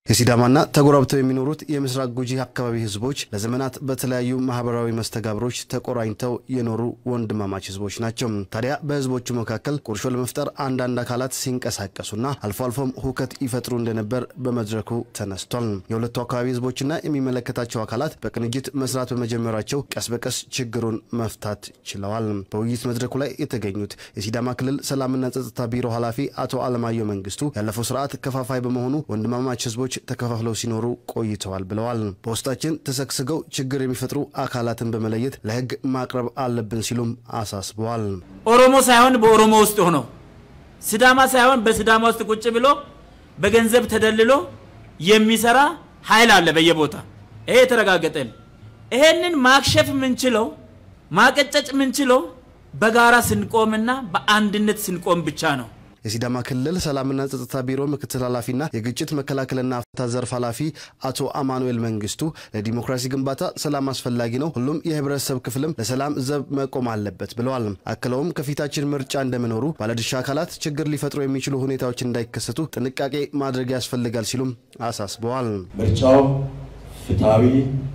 የሲዳማና ተጎራብተው የሚኖሩት የምስራቅ ጉጂ አካባቢ ህዝቦች ለዘመናት በተለያዩ ማህበራዊ መስተጋብሮች ተቆራኝተው የኖሩ ወንድማማች ህዝቦች ናቸው። ታዲያ በህዝቦቹ መካከል ቁርሾ ለመፍጠር አንዳንድ አካላት ሲንቀሳቀሱና አልፎ አልፎም ሁከት ይፈጥሩ እንደነበር በመድረኩ ተነስቷል። የሁለቱ አካባቢ ህዝቦችና የሚመለከታቸው አካላት በቅንጅት መስራት በመጀመራቸው ቀስ በቀስ ችግሩን መፍታት ችለዋል። በውይይት መድረኩ ላይ የተገኙት የሲዳማ ክልል ሰላምና ጸጥታ ቢሮ ኃላፊ አቶ አለማየሁ መንግስቱ ያለፈው ስርዓት ከፋፋይ በመሆኑ ወንድማማች ህዝቦች ተከፋፍለው ሲኖሩ ቆይተዋል ብለዋል። በውስጣችን ተሰክስገው ችግር የሚፈጥሩ አካላትን በመለየት ለህግ ማቅረብ አለብን ሲሉም አሳስበዋል። ኦሮሞ ሳይሆን በኦሮሞ ውስጥ ሆኖ ሲዳማ ሳይሆን በሲዳማ ውስጥ ቁጭ ብሎ በገንዘብ ተደልሎ የሚሰራ ኃይል አለ በየቦታ። ይሄ ተረጋገጠ። ይሄንን ማክሸፍ ምንችለው ማቀጨጭ ምንችለው በጋራ ስንቆምና በአንድነት ስንቆም ብቻ ነው። የሲዳማ ክልል ሰላምና ጸጥታ ቢሮ ምክትል ኃላፊና የግጭት መከላከልና ፍትህ ዘርፍ ኃላፊ አቶ አማኑኤል መንግስቱ ለዲሞክራሲ ግንባታ ሰላም አስፈላጊ ነው፣ ሁሉም የህብረተሰብ ክፍልም ለሰላም ዘብ መቆም አለበት ብለዋል። አክለውም ከፊታችን ምርጫ እንደመኖሩ ባለድርሻ አካላት ችግር ሊፈጥሩ የሚችሉ ሁኔታዎች እንዳይከሰቱ ጥንቃቄ ማድረግ ያስፈልጋል ሲሉም አሳስበዋል። ምርጫው ፍትሃዊ፣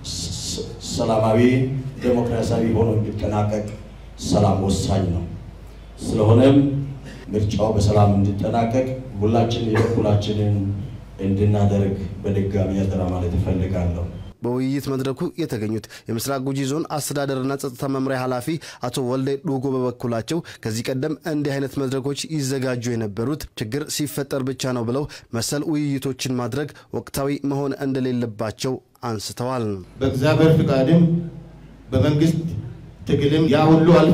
ሰላማዊ፣ ዲሞክራሲያዊ ሆኖ እንዲጠናቀቅ ሰላም ወሳኝ ነው። ስለሆነም ምርጫው በሰላም እንዲጠናቀቅ ሁላችን የበኩላችንን እንድናደርግ በድጋሚ ያደራ ማለት እፈልጋለሁ። በውይይት መድረኩ የተገኙት የምስራቅ ጉጂ ዞን አስተዳደርና ጸጥታ መምሪያ ኃላፊ አቶ ወልዴ ዱጎ በበኩላቸው ከዚህ ቀደም እንዲህ አይነት መድረኮች ይዘጋጁ የነበሩት ችግር ሲፈጠር ብቻ ነው ብለው መሰል ውይይቶችን ማድረግ ወቅታዊ መሆን እንደሌለባቸው አንስተዋል። በእግዚአብሔር ፍቃድም በመንግስት ትግልም ያ ሁሉ አልፎ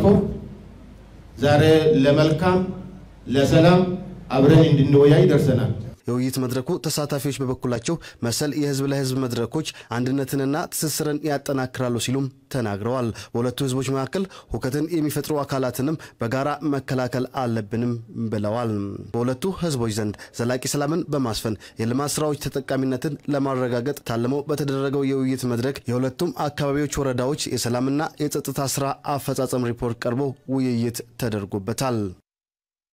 ዛሬ ለመልካም ለሰላም አብረን እንድንወያይ ደርሰናል። የውይይት መድረኩ ተሳታፊዎች በበኩላቸው መሰል የህዝብ ለህዝብ መድረኮች አንድነትንና ትስስርን ያጠናክራሉ ሲሉም ተናግረዋል። በሁለቱ ህዝቦች መካከል ሁከትን የሚፈጥሩ አካላትንም በጋራ መከላከል አለብንም ብለዋል። በሁለቱ ህዝቦች ዘንድ ዘላቂ ሰላምን በማስፈን የልማት ስራዎች ተጠቃሚነትን ለማረጋገጥ ታልሞ በተደረገው የውይይት መድረክ የሁለቱም አካባቢዎች ወረዳዎች የሰላምና የጸጥታ ስራ አፈጻጸም ሪፖርት ቀርቦ ውይይት ተደርጎበታል።